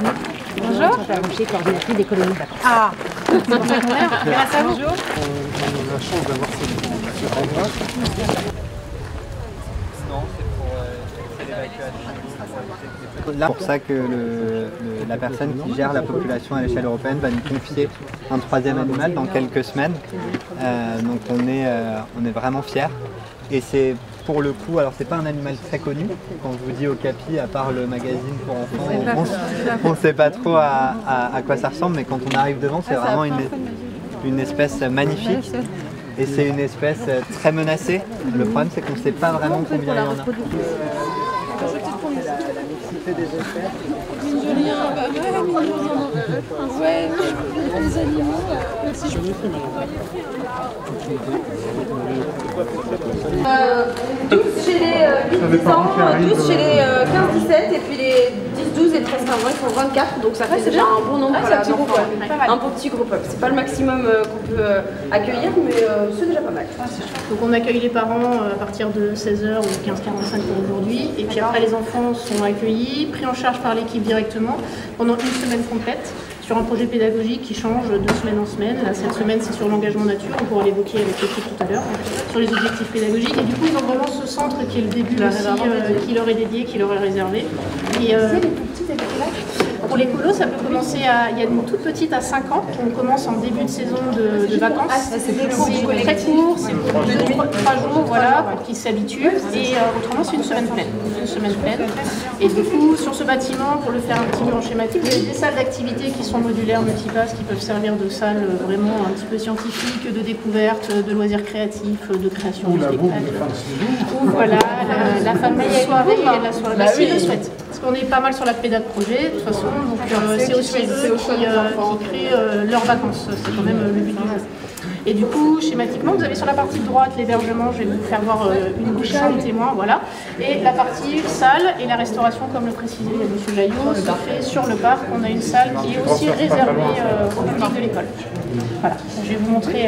Bonjour. Je coordinatrice des colonies de vacances. Ah, c'est pour ça qu'on est. Grâce à vous. Bonjour. On a la chance d'avoir ce endroit. C'est pour ça que la personne qui gère la population à l'échelle européenne va nous confier un troisième animal dans quelques semaines. Donc on est vraiment fiers. Et c'est pour le coup, alors c'est pas un animal très connu. Quand je vous dis Okapi, à part le magazine pour enfants, on ne sait pas trop à quoi ça ressemble, mais quand on arrive devant, c'est vraiment une espèce magnifique. Et c'est une espèce très menacée. Le problème, c'est qu'on ne sait pas vraiment combien il y en a. Ouais, les animaux. Si je tous chez les 8-10 ans, tous chez les 15-17 et puis les 10-12 et 13-15 ans, ils font 24, donc ça fait déjà un bon nombre. C'est un petit groupe, un bon petit groupe. C'est pas le maximum qu'on peut accueillir, mais c'est déjà pas mal. Donc on accueille les parents à partir de 16h ou 15h45 pour aujourd'hui, et puis après les enfants sont accueillis, pris en charge par l'équipe directement pendant une semaine complète sur un projet pédagogique qui change de semaine en semaine. Là, cette semaine, c'est sur l'engagement nature, on pourra l'évoquer avec l'équipe tout à l'heure, sur les objectifs pédagogiques. Et du coup, ils ont vraiment ce centre qui est le début aussi, qui leur est dédié, qui leur est réservé. Et, pour les colos, ça peut commencer il y a une toute petite à 5 ans, on commence en début de saison de vacances. C'est très court, c'est pour 2-3 jours, voilà, pour qu'ils s'habituent. Et autrement, c'est une semaine pleine. Et du coup, sur ce bâtiment, pour le faire un petit peu en schématique, il y a des salles d'activité qui sont modulaires, multiplaces, qui peuvent servir de salles vraiment un petit peu scientifiques, de découverte, de loisirs créatifs, de création de spectacles. Ou voilà, la fameuse soirée et la soirée, s'ils le souhaitent. Parce qu'on est pas mal sur la péda de projet, de toute façon, donc c'est aussi eux qui créent leurs vacances. C'est quand même le but du jeu. Et du coup, schématiquement, vous avez sur la partie droite l'hébergement, je vais vous faire voir une chambre témoin, voilà. Et la partie salle et la restauration, comme le précisait M. Jaillot, se fait sur le parc. On a une salle qui est aussi réservée au public de l'école. Voilà, je vais vous montrer.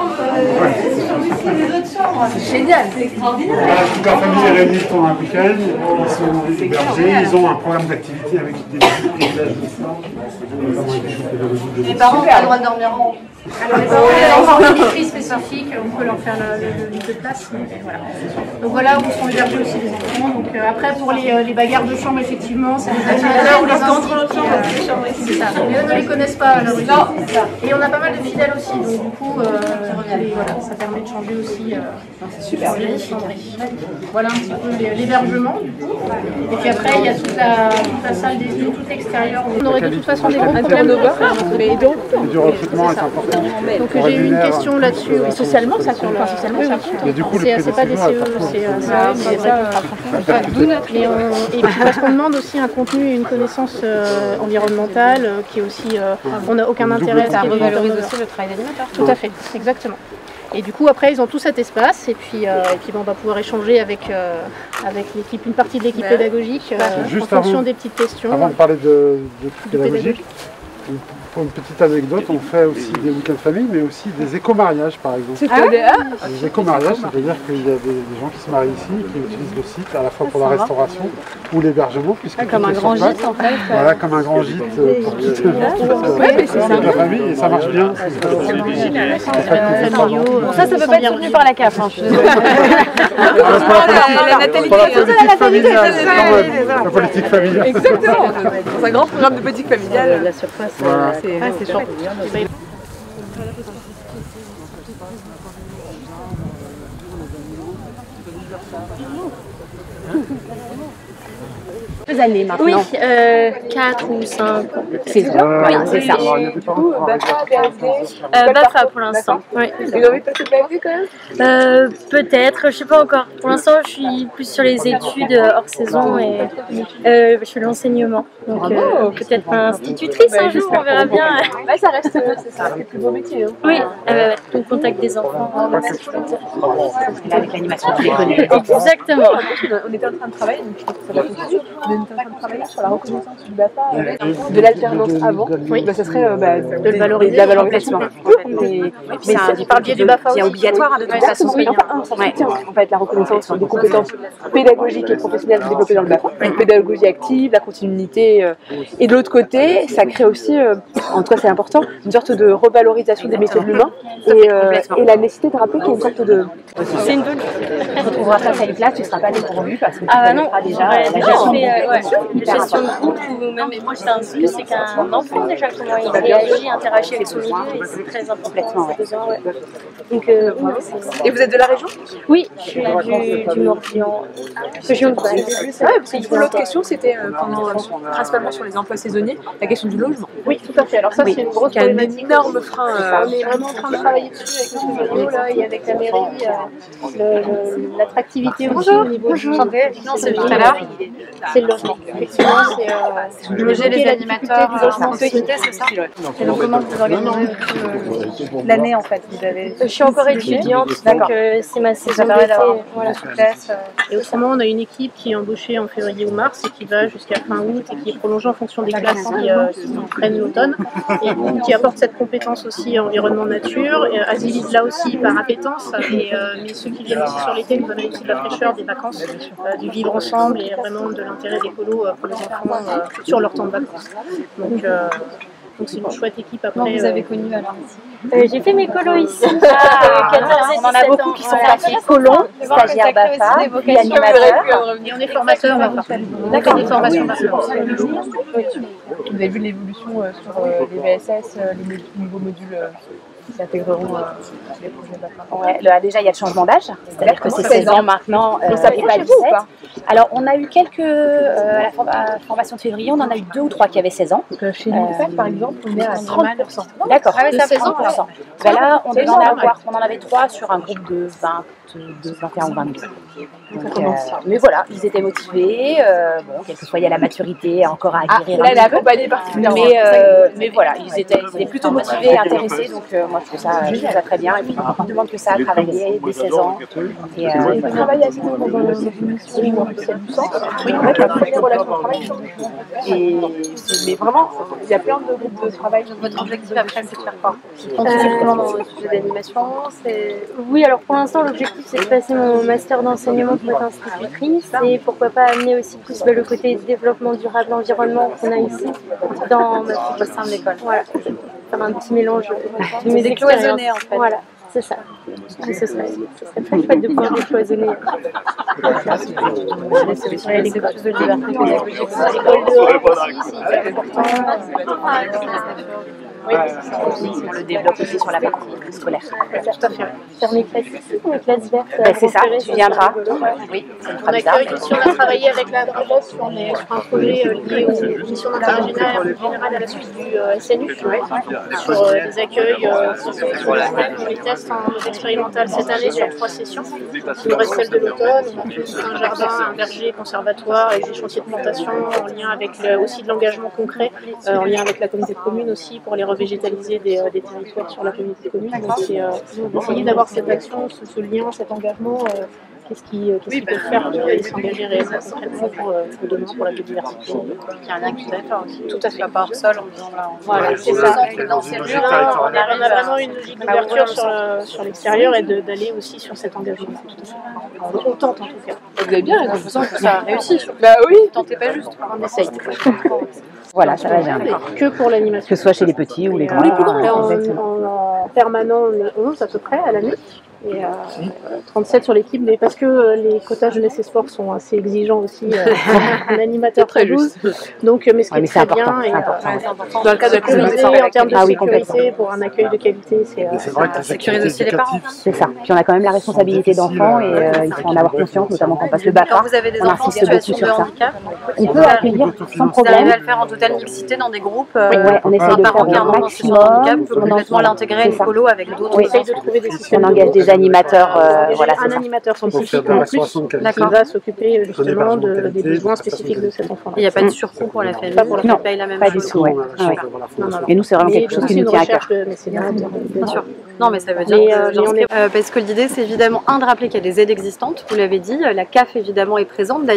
C'est génial, c'est extraordinaire. Toute la famille est réunie pendant un week-end, ils sont hébergés, ils ont un programme d'activité avec des villages de sport. Les parents ont le droit de dormir en haut. Alors les parents ont une esprit spécifique, on peut leur faire le lit de place. Voilà. Donc voilà où sont hébergés aussi les enfants. Donc après pour les bagarres de chambre, effectivement, c'est des animateurs ou les enfants. C'est ça. Mais eux ne les connaissent pas à l'origine. Et on a pas mal de fidèles aussi, donc du coup voilà, ça permet de changer aussi. C'est super bien. Voilà un petit peu l'hébergement du coup. Et puis après il y a toute la salle des yeux, tout l'extérieur. On aurait de toute façon des gros problèmes de du recrutement est important. Donc j'ai eu une question là-dessus. Oui, socialement, ça compte. Enfin, socialement, ça compte. C'est pas des CE, c'est ça. Et puis parce qu'on demande aussi un contenu et une connaissance environnementale qui est aussi. On n'a aucun intérêt à revaloriser aussi le travail d'animateur. Tout à fait, exactement. Et du coup, après, ils ont tout cet espace, et puis on va pouvoir échanger avec l'équipe, une partie de l'équipe pédagogique, en fonction des petites questions. Avant de parler de pédagogique, pour une petite anecdote, on fait aussi des week-ends de famille, mais aussi des éco-mariages par exemple. Des éco-mariages, c'est-à-dire qu'il y a des gens qui se marient ici, qui utilisent le site à la fois pour la restauration ou l'hébergement. Comme un grand gîte en fait. Voilà, comme un grand gîte pour toute la famille, et ça marche bien. Bon, ça peut pas être soutenu par la CAF. La natalité, la politique familiale. Exactement. Dans un grand programme de politique familiale. La surface, c'est chouette. Deux années maintenant. Oui, 4 ou 5 saisons. Oui, c'est ça. BAFA pour l'instant. Oui. Vous avez passé de la vie quand même? Peut-être, je sais pas encore. Pour l'instant, je suis plus sur les études hors saison et je fais l'enseignement. Donc peut-être institutrice un jour, on verra bien. Ouais, ça reste, c'est ça, c'est le plus beau métier. Hein. Oui, au contact des enfants. Avec l'animation, tu les connais. Exactement. On était en train de travailler, donc ça va continuer. On est en train de travailler sur la reconnaissance du BAFA, de l'alternance avant. Oui. Bah, ça serait de le valoriser. La valorisation. mais c'est par le biais du BAFA c'est aussi. obligatoire de toute façon. Oui, enfin, ça soutient en fait la reconnaissance des compétences pédagogiques et professionnelles développées dans le BAFA. Donc, pédagogie active, la continuité. Et de l'autre côté, ça crée aussi, en tout cas c'est important, une sorte de revalorisation des métiers de l'humain et la nécessité de rappeler qu'il y a une sorte de... C'est une bonne Tu retrouveras face à une place, tu ne seras pas dépourvu parce que tu non, déjà la gestion gestion de groupe ou même c'est qu'un enfant déjà comment il réagit, interagit avec son milieu et c'est très important. Donc, Et vous êtes de la région? oui, je suis du Morbihan, région de Bâle. Parce que du coup l'autre question c'était principalement sur les emplois saisonniers, la question du logement. Oui, tout à fait. Alors ça, c'est une grosse Qui a un problématique. énorme frein. On est vraiment en train de travailler dessus avec le studio là, et avec la mairie, l'attractivité aussi au niveau du c'est tout à l'heure. c'est le logement. Effectivement, c'est Loger les animateurs, du logement société, c'est ça. Et donc comment vous organisez l'année en fait vous avez... Je suis encore étudiante, donc c'est ma saison d'été. Voilà. Et autrement, on a une équipe qui est embauchée en février ou mars et qui va jusqu'à fin août et qui est prolongée en fonction des classes qui prennent l'automne et qui apporte cette compétence aussi environnement nature. Asile là aussi par appétence, mais ceux qui viennent aussi sur l'été nous donnent aussi de la fraîcheur, des vacances, du vivre ensemble et vraiment de l'intérêt d'écolo pour les enfants sur leur temps de vacances. Donc c'est une chouette équipe après. Vous avez connu alors J'ai fait mes colos ici. On en a beaucoup qui sont passés colons, stagiaires BAFA, puis animateurs. Et on est formateurs BAFA. D'accord, des formations BAFA. Vous avez vu l'évolution sur les VSS, les nouveaux modules qui intégreront les projets BAFA? Ouais, déjà, il y a le changement d'âge, c'est-à-dire que c'est 16 ans maintenant, et pas 17. Alors, on a eu quelques, à la formation de février, on en a eu 2 ou 3 qui avaient 16 ans. Donc, chez nous, par exemple, on est à 30%. D'accord, de 16 ans. Ben là, on en avait 3 sur un groupe de 21 ou 22. Donc, mais voilà, ils étaient motivés, bon, quelquefois il y a la maturité encore à acquérir. Là, elle est accompagnée particulièrement. Mais voilà, ils étaient plutôt motivés et intéressés, donc moi je trouve ça très bien. Et puis beaucoup de demandent que ça à travailler dès 16 ans. Et vous travaillez assez dans une mission spéciale du centre, avec la première relation de travail. Mais vraiment, il y a plein de groupes de travail. Votre objectif après, c'est de faire quoi? Particulièrement dans le sujet d'animation, Oui, alors pour l'instant, l'objectif c'est de passer mon master d'enseignement pour être institutrice et pourquoi pas amener aussi plus le côté développement durable, environnement qu'on a ici dans notre bassin de l'école. Voilà, faire un petit mélange de mes expériences. En fait. Voilà, c'est ça. Et ce serait très chouette de pouvoir décloisonner. Oui, on le développe aussi sur la partie scolaire. Tout à fait. Faire mes classes ici, mes classes vertes. C'est ça, tu viendras. Oui, ça me fera bizarre. On a travaillé avec la Brigade sur un projet lié aux missions d'intérêt général à la suite du SNU, sur les accueils, sur les tests en expérimental cette année sur 3 sessions. Il nous reste celle de l'automne, on a tous un jardin, un verger, conservatoire et des chantiers de plantation en lien avec aussi de l'engagement concret, en lien avec la communauté de communes aussi pour les végétaliser des territoires sur la communauté de communes. Donc c'est essayer d'avoir cette action, ce lien, cet engagement, qu'est-ce qu'ils peuvent faire et s'engager réellement concrètement pour demain, pour la biodiversité. Il y a un lien qui doit faire aussi. Tout à fait. Pas par sol en disant là. Voilà, c'est ça. On a vraiment une logique d'ouverture sur l'extérieur et d'aller aussi sur cet engagement. On tente en tout cas. Vous avez bien raison, je sens que ça réussit. Bah oui, tentez pas juste. on essaye. Voilà, ça va bien. Que pour l'animation. Que ce soit chez les petits ou les grands. Les plus grands, en permanent, on est 11 à peu près à l'année. Et 37 sur l'équipe, mais parce que les quotas jeunesse et sport sont assez exigeants aussi, un animateur très 12. Donc, mais ce qui est très bien, et dans le cas de sécuriser en termes de sécurité, pour un accueil de qualité, c'est vrai que sécuriser aussi les parents. C'est ça. Puis on a quand même la responsabilité d'enfants et il faut en avoir conscience, notamment quand on passe le BAFA. Quand vous avez des enfants en situation de handicap, on peut accueillir sans vous problème. arrivez à le faire en totale mixité dans des groupes. On essaye Un de parent faire qui a un au enfant en situation de handicap peut maximum. complètement l'intégrer à une colo avec d'autres. Oui. essaye de trouver des systèmes. On engage des animateurs. Voilà, Un animateur spécifique en plus qui va s'occuper justement des besoins spécifiques de cet enfant. Il n'y a pas de surcoût pour la famille qui paye la même pas du chose. tout. Et nous, c'est vraiment quelque chose qui nous tient à cœur. Bien sûr. Non, mais ça veut dire parce que l'idée, c'est évidemment, de rappeler qu'il y a des aides existantes, vous l'avez dit, la CAF évidemment est présente. D'ailleurs,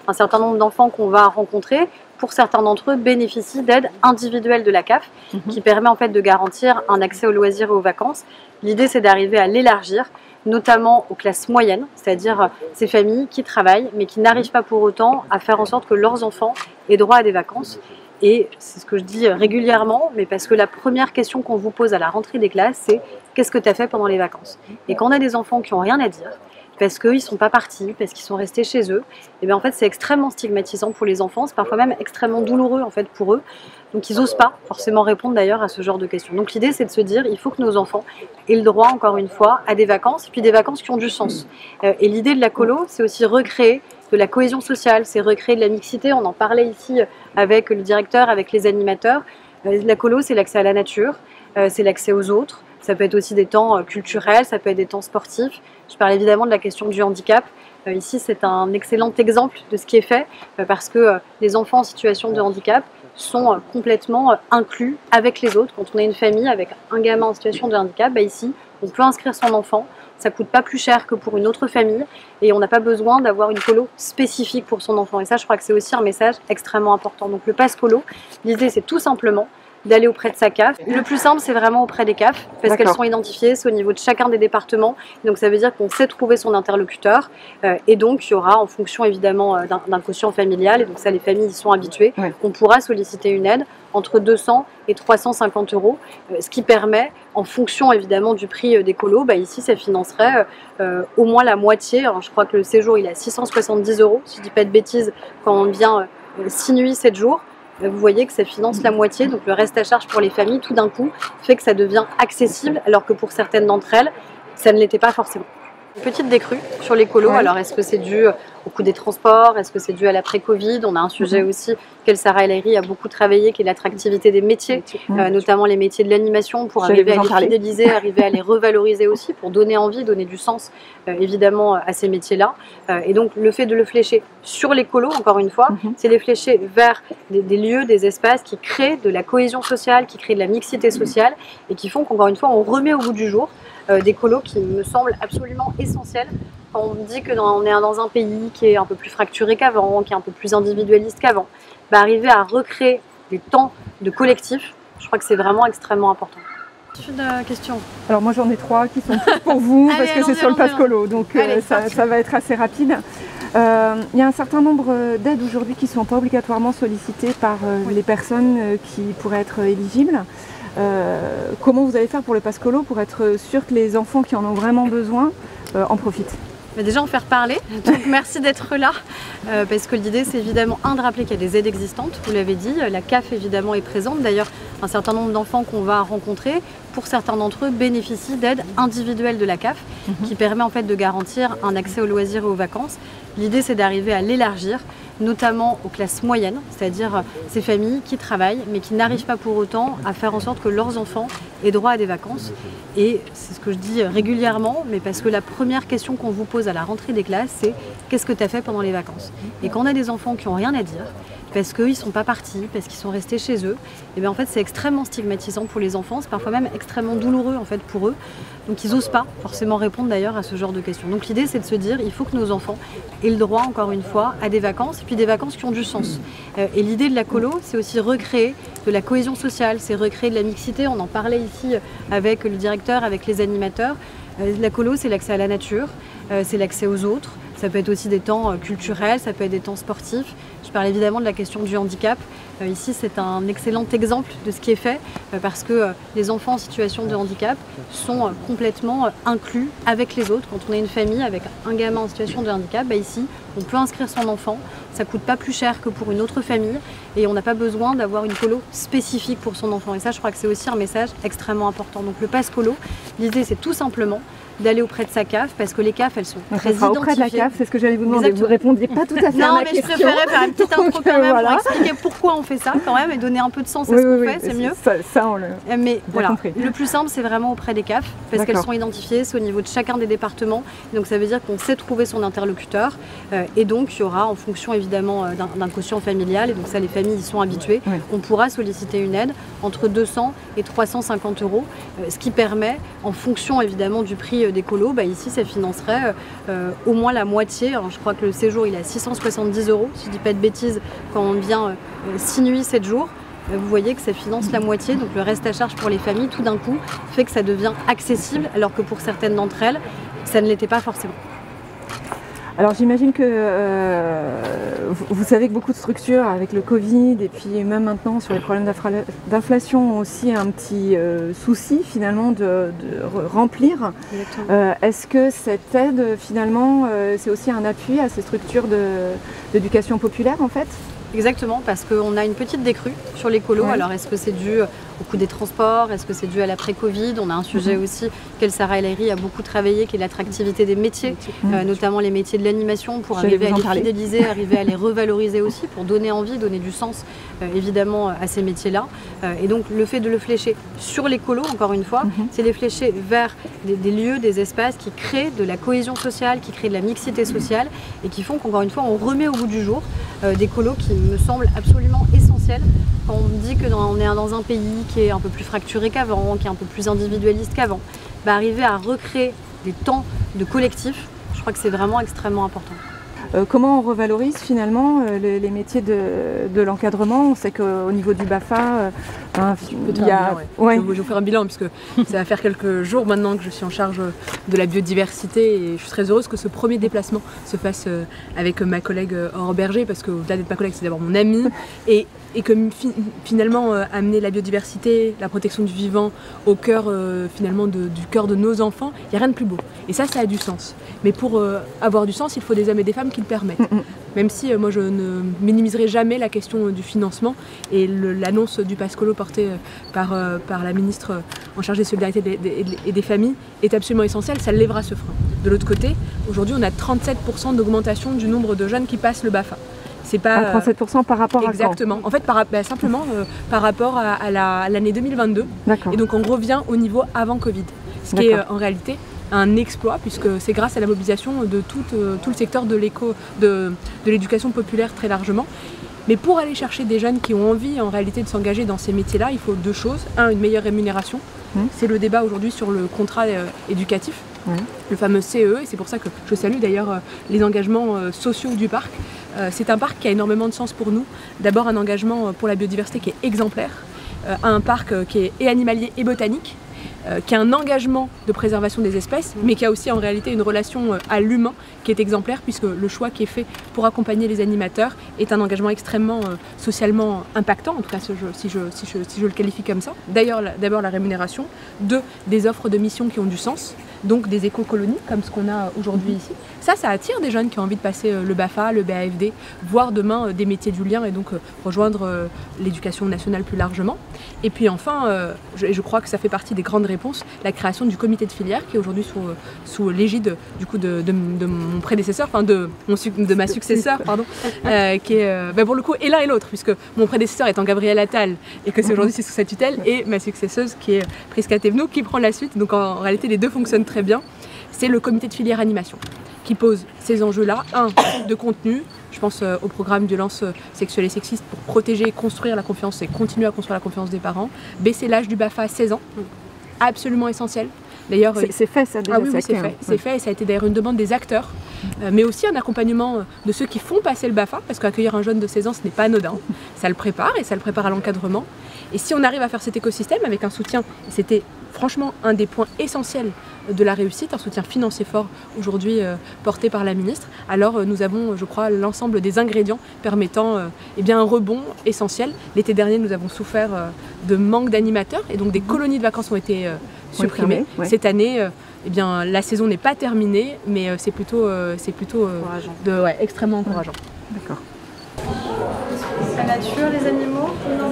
un certain nombre d'enfants qu'on va rencontrer, pour certains d'entre eux, bénéficient d'aide individuelle de la CAF, qui permet en fait de garantir un accès aux loisirs et aux vacances. L'idée, c'est d'arriver à l'élargir, notamment aux classes moyennes, c'est-à-dire ces familles qui travaillent, mais qui n'arrivent pas pour autant à faire en sorte que leurs enfants aient droit à des vacances. Et c'est ce que je dis régulièrement, mais parce que la première question qu'on vous pose à la rentrée des classes, c'est « qu'est-ce que tu as fait pendant les vacances ?» Et quand on a des enfants qui n'ont rien à dire, parce qu'ils ne sont pas partis, parce qu'ils sont restés chez eux, et bien en fait c'est extrêmement stigmatisant pour les enfants, c'est parfois même extrêmement douloureux en fait pour eux, donc ils n'osent pas forcément répondre d'ailleurs à ce genre de questions. Donc l'idée c'est de se dire, il faut que nos enfants aient le droit encore une fois à des vacances, et puis des vacances qui ont du sens. Et l'idée de la colo, c'est aussi recréer de la cohésion sociale, c'est recréer de la mixité, on en parlait ici avec le directeur, avec les animateurs. La colo c'est l'accès à la nature, c'est l'accès aux autres, ça peut être aussi des temps culturels, ça peut être des temps sportifs. Je parle évidemment de la question du handicap. Ici, c'est un excellent exemple de ce qui est fait parce que les enfants en situation de handicap sont complètement inclus avec les autres. Quand on est une famille avec un gamin en situation de handicap, ici, on peut inscrire son enfant. Ça ne coûte pas plus cher que pour une autre famille et on n'a pas besoin d'avoir une colo spécifique pour son enfant. Et ça, je crois que c'est aussi un message extrêmement important. Donc le pass colo, l'idée, c'est tout simplement d'aller auprès de sa CAF. Le plus simple, c'est vraiment auprès des CAF, parce qu'elles sont identifiées, c'est au niveau de chacun des départements. Donc ça veut dire qu'on sait trouver son interlocuteur, et donc il y aura, en fonction évidemment d'un quotient familial, et donc ça les familles y sont habituées, on pourra solliciter une aide entre 200 et 350 €, ce qui permet, en fonction évidemment du prix des colos, ici ça financerait au moins la moitié. Alors, je crois que le séjour il est à 670 €, si je ne dis pas de bêtises, quand on vient 6 nuits, 7 jours. Vous voyez que ça finance la moitié, donc le reste à charge pour les familles, tout d'un coup, fait que ça devient accessible, alors que pour certaines d'entre elles, ça ne l'était pas forcément. Une petite décrue sur les colos, alors est-ce que c'est dû au coût des transports, est-ce que c'est dû à l'après-Covid? On a un sujet aussi auquel Sarah El Haïry a beaucoup travaillé, qui est l'attractivité des métiers, notamment les métiers de l'animation, pour arriver à les fidéliser, arriver à les revaloriser aussi, pour donner envie, donner du sens évidemment à ces métiers-là. Et donc le fait de le flécher sur les colos, encore une fois, c'est les flécher vers des lieux, des espaces qui créent de la cohésion sociale, qui créent de la mixité sociale et qui font qu'encore une fois, on remet au goût du jour des colos qui me semblent absolument essentiels. Quand on dit que on est dans un pays qui est un peu plus fracturé qu'avant, qui est un peu plus individualiste qu'avant, arriver à recréer des temps de collectif, je crois que c'est vraiment extrêmement important. Une question. Alors moi j'en ai 3 qui sont tous pour vous parce que c'est sur le pass colo, donc ça va être assez rapide. Il y a un certain nombre d'aides aujourd'hui qui ne sont pas obligatoirement sollicitées par les personnes qui pourraient être éligibles. Comment vous allez faire pour le pass colo pour être sûr que les enfants qui en ont vraiment besoin en profitent? Déjà en faire parler, donc merci d'être là, parce que l'idée c'est évidemment de rappeler qu'il y a des aides existantes, vous l'avez dit, la CAF évidemment est présente, d'ailleurs un certain nombre d'enfants qu'on va rencontrer, pour certains d'entre eux bénéficient d'aides individuelles de la CAF, qui permet en fait de garantir un accès aux loisirs et aux vacances. L'idée c'est d'arriver à l'élargir, notamment aux classes moyennes, c'est-à-dire ces familles qui travaillent mais qui n'arrivent pas pour autant à faire en sorte que leurs enfants aient droit à des vacances. Et c'est ce que je dis régulièrement, mais parce que la première question qu'on vous pose à la rentrée des classes, c'est « qu'est-ce que tu as fait pendant les vacances ?» Et quand on a des enfants qui n'ont rien à dire, parce qu'ils ne sont pas partis, parce qu'ils sont restés chez eux, et bien en fait c'est extrêmement stigmatisant pour les enfants, c'est parfois même extrêmement douloureux en fait pour eux, donc ils n'osent pas forcément répondre d'ailleurs à ce genre de questions. Donc l'idée c'est de se dire, il faut que nos enfants aient le droit encore une fois à des vacances, et puis des vacances qui ont du sens. Et l'idée de la colo, c'est aussi recréer de la cohésion sociale, c'est recréer de la mixité, on en parlait ici avec le directeur, avec les animateurs. La colo c'est l'accès à la nature, c'est l'accès aux autres, ça peut être aussi des temps culturels, ça peut être des temps sportifs. Je parle évidemment de la question du handicap. Ici, c'est un excellent exemple de ce qui est fait parce que les enfants en situation de handicap sont complètement inclus avec les autres. Quand on est une famille avec un gamin en situation de handicap, ici, on peut inscrire son enfant. Ça ne coûte pas plus cher que pour une autre famille et on n'a pas besoin d'avoir une colo spécifique pour son enfant. Et ça, je crois que c'est aussi un message extrêmement important. Donc le pass colo, l'idée, c'est tout simplement d'aller auprès de sa CAF, parce que les CAF, elles sont très identifiées. Auprès de la CAF, c'est ce que j'allais vous demander. Exactement. Vous répondiez pas tout à fait à ma question. Non, mais je préférais faire une petite intro quand même pour expliquer pourquoi on fait ça quand même et donner un peu de sens à ce qu'on fait, c'est mieux. Ça, on l'a Mais voilà, compris. Le plus simple, c'est vraiment auprès des CAF, parce qu'elles sont identifiées, c'est au niveau de chacun des départements. Donc ça veut dire qu'on sait trouver son interlocuteur Et donc il y aura, en fonction évidemment d'un quotient familial, et donc ça les familles y sont habituées, on pourra solliciter une aide entre 200 et 350 €, ce qui permet, en fonction évidemment du prix des colos, ici ça financerait au moins la moitié. Alors, je crois que le séjour il est à 670 €, si je ne dis pas de bêtises, quand on vient 6 nuits, 7 jours. Vous voyez que ça finance la moitié, donc le reste à charge pour les familles, tout d'un coup, fait que ça devient accessible, alors que pour certaines d'entre elles, ça ne l'était pas forcément. Alors j'imagine que vous savez que beaucoup de structures, avec le Covid et puis même maintenant sur les problèmes d'inflation, ont aussi un petit souci finalement de remplir. Est-ce que cette aide finalement, c'est aussi un appui à ces structures d'éducation populaire en fait ? Exactement, parce qu'on a une petite décrue sur les colos. Alors est-ce que c'est dû au coût des transports? Est-ce que c'est dû à l'après-Covid? On a un sujet aussi auquel Sarah El Haïry a beaucoup travaillé, qui est l'attractivité des métiers, notamment les métiers de l'animation, pour arriver à les fidéliser, arriver à les revaloriser aussi, pour donner envie, donner du sens évidemment à ces métiers-là. Et donc le fait de le flécher sur les colos, encore une fois, c'est les flécher vers des lieux, des espaces qui créent de la cohésion sociale, qui créent de la mixité sociale et qui font qu'encore une fois on remet au goût du jour des colos qui me semblent absolument essentiels. Quand on dit qu'on est dans un pays qui est un peu plus fracturé qu'avant, qui est un peu plus individualiste qu'avant, arriver à recréer des temps de collectif, je crois que c'est vraiment extrêmement important. Comment on revalorise finalement les métiers de l'encadrement? On sait qu'au niveau du BAFA, il y a... Je vais vous faire un bilan puisque ça va faire quelques jours maintenant que je suis en charge de la biodiversité et je suis très heureuse que ce premier déplacement se fasse avec ma collègue Aurore Berger, parce que au-delà d'être ma collègue, c'est d'abord mon amie, et que finalement amener la biodiversité, la protection du vivant au cœur finalement du cœur de nos enfants, il n'y a rien de plus beau. Et ça a du sens. Mais pour avoir du sens, il faut des hommes et des femmes qui le permettent. Même si moi je ne minimiserai jamais la question du financement, et l'annonce du pass colo portée par la ministre en charge des solidarités et des familles est absolument essentielle, ça lèvera ce frein. De l'autre côté, aujourd'hui on a 37% d'augmentation du nombre de jeunes qui passent le BAFA. C'est pas 37% par rapport à exactement. En fait, simplement par rapport à l'année 2022. Et donc on revient au niveau avant Covid. Ce qui est en réalité un exploit, puisque c'est grâce à la mobilisation de tout le secteur de l'éducation populaire très largement. Mais pour aller chercher des jeunes qui ont envie en réalité de s'engager dans ces métiers-là, il faut deux choses. Un, une meilleure rémunération. C'est le débat aujourd'hui sur le contrat éducatif. Le fameux CE, et c'est pour ça que je salue d'ailleurs les engagements sociaux du parc. C'est un parc qui a énormément de sens pour nous. D'abord un engagement pour la biodiversité qui est exemplaire, un parc qui est et animalier et botanique, qui a un engagement de préservation des espèces, mais qui a aussi en réalité une relation à l'humain qui est exemplaire, puisque le choix qui est fait pour accompagner les animateurs est un engagement extrêmement socialement impactant, en tout cas si je le qualifie comme ça. D'ailleurs, d'abord la rémunération, deux, des offres de missions qui ont du sens, donc des éco-colonies comme ce qu'on a aujourd'hui ici. Ça attire des jeunes qui ont envie de passer le BAFA, le BAFD, voire demain des métiers du lien, et donc rejoindre l'éducation nationale plus largement. Et puis enfin, je crois que ça fait partie des grandes réponses, la création du comité de filière qui est aujourd'hui sous l'égide du coup de mon prédécesseur, enfin de ma successeur, pardon, qui est pour le coup et l'un et l'autre, puisque mon prédécesseur étant Gabriel Attal et que c'est aujourd'hui sous sa tutelle, et ma successeuse qui est Prisca Thévenot qui prend la suite. Donc en réalité les deux fonctionnent très bien. C'est le comité de filière animation qui pose ces enjeux-là. Un, de contenu, je pense au programme de violence sexuelle et sexiste pour protéger et construire la confiance et continuer à construire la confiance des parents. Baisser l'âge du BAFA à 16 ans, absolument essentiel. D'ailleurs, c'est fait ça déjà. Ah oui, c'est fait et ça a été d'ailleurs une demande des acteurs, mais aussi un accompagnement de ceux qui font passer le BAFA, parce qu'accueillir un jeune de 16 ans ce n'est pas anodin, ça le prépare et ça le prépare à l'encadrement. Et si on arrive à faire cet écosystème avec un soutien, c'était franchement un des points essentiels de la réussite, un soutien financier fort aujourd'hui porté par la ministre, alors nous avons, je crois, l'ensemble des ingrédients permettant un rebond essentiel. L'été dernier, nous avons souffert de manque d'animateurs et donc des colonies de vacances ont été supprimées. Cette année, la saison n'est pas terminée, mais c'est plutôt extrêmement encourageant. D'accord. La nature, les animaux.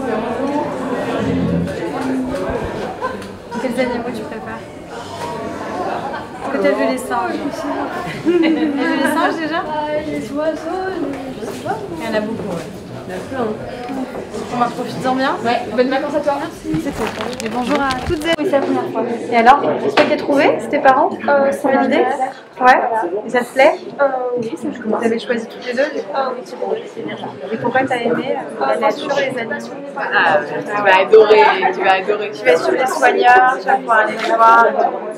Quels animaux tu préfères? Peut-être vu les singes. Tu as vu les singes déjà? Les oiseaux, je sais pas. Il y en a beaucoup, ouais. Il y en a plein. Profites-en bien. Ouais, bonnes vacances à toi. Merci. C'est tout. Et bonjour à toutes et oui, c'est la première fois. Et alors, c'est toi qui as trouvé? C'est tes parents? C'est validé? Ouais. Et ça te plaît? Oui, c'est cool. Vous avez choisi toutes les deux? Oui, et pourquoi t'as aimé la nature, les animaux? Tu vas adorer, tu vas adorer. Tu vas suivre les soigneurs, tu vas pouvoir aller les voir.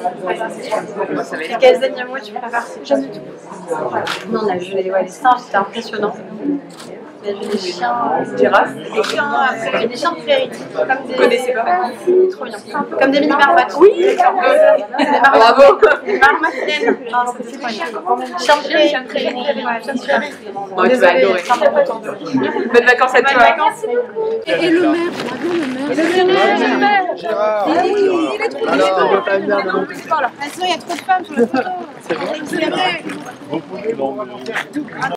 Et quels animaux tu préfères? J'aime du tout. Non, on a vu les singes, c'était impressionnant. On a vu des chiens, des girafes, des chiens de prairie. Vous connaissez pas? Si, trop bien. Comme des mini marmottes. Oui, des marmottes. Bravo. Des marmottes naines. C'est pas bien. Chiens de prairie. Moi, tu vas adorer. Bonnes vacances à toi. Et le maire, le maire. Il est trop bien. Alors, on va pas venir de mon il y a trop de femmes sur la photo. C'est vrai.